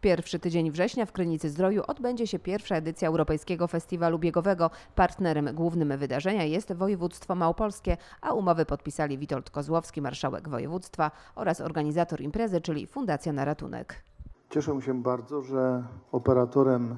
pierwszy tydzień września w Krynicy-Zdroju odbędzie się pierwsza edycja Europejskiego Festiwalu Biegowego. Partnerem głównym wydarzenia jest województwo małopolskie, a umowy podpisali Witold Kozłowski, marszałek województwa, oraz organizator imprezy, czyli Fundacja na Ratunek. Cieszę się bardzo, że operatorem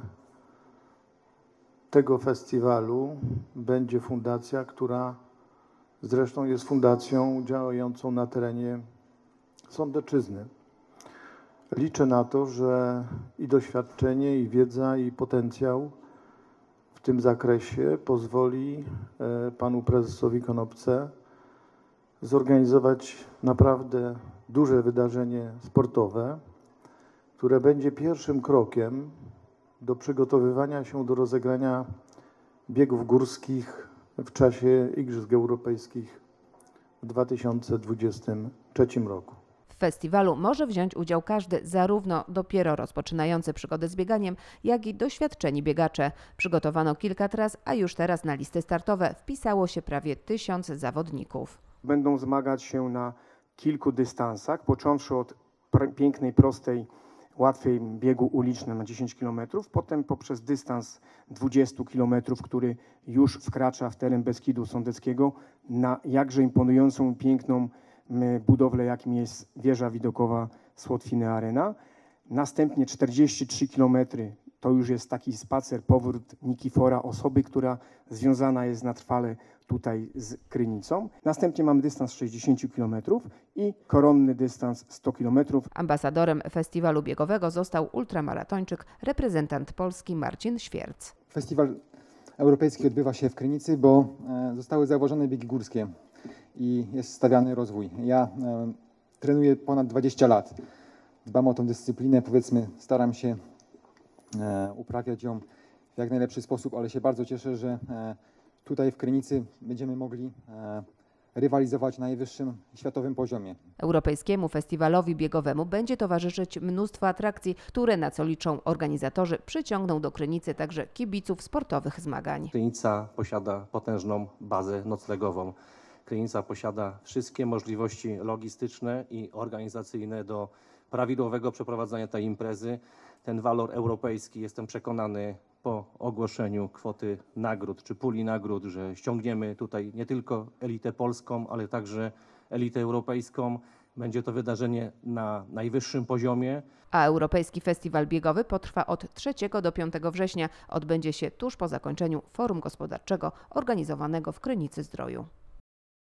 tego festiwalu będzie fundacja, która zresztą jest fundacją działającą na terenie Sądecczyzny. Liczę na to, że i doświadczenie, i wiedza, i potencjał w tym zakresie pozwoli panu prezesowi Konopce zorganizować naprawdę duże wydarzenie sportowe, które będzie pierwszym krokiem do przygotowywania się do rozegrania biegów górskich w czasie Igrzysk Europejskich w 2023 roku. W festiwalu może wziąć udział każdy, zarówno dopiero rozpoczynający przygodę z bieganiem, jak i doświadczeni biegacze. Przygotowano kilka tras, a już teraz na listy startowe wpisało się prawie 1000 zawodników. Będą zmagać się na kilku dystansach, począwszy od pięknej, prostej, łatwiej biegu ulicznym na 10 km, potem poprzez dystans 20 km, który już wkracza w teren Beskidu Sądeckiego, na jakże imponującą, piękną budowlę, jakim jest wieża widokowa Słotwiny Arena. Następnie 43 km to już jest taki spacer, powrót Nikifora, osoby, która związana jest na trwale tutaj z Krynicą. Następnie mamy dystans 60 km i koronny dystans 100 km. Ambasadorem festiwalu biegowego został ultramaratończyk, reprezentant Polski Marcin Świerc. Festiwal europejski odbywa się w Krynicy, bo zostały zauważone biegi górskie i jest stawiany rozwój. Ja trenuję ponad 20 lat. Dbam o tę dyscyplinę, powiedzmy, staram się uprawiać ją w jak najlepszy sposób, ale się bardzo cieszę, że tutaj w Krynicy będziemy mogli rywalizować na najwyższym światowym poziomie. Europejskiemu Festiwalowi Biegowemu będzie towarzyszyć mnóstwo atrakcji, które, na co liczą organizatorzy, przyciągną do Krynicy także kibiców sportowych zmagań. Krynica posiada potężną bazę noclegową. Krynica posiada wszystkie możliwości logistyczne i organizacyjne do prawidłowego przeprowadzania tej imprezy. Ten walor europejski, jestem przekonany, po ogłoszeniu kwoty nagród czy puli nagród, że ściągniemy tutaj nie tylko elitę polską, ale także elitę europejską. Będzie to wydarzenie na najwyższym poziomie. A Europejski Festiwal Biegowy potrwa od 3 do 5 września. Odbędzie się tuż po zakończeniu Forum Gospodarczego organizowanego w Krynicy-Zdroju.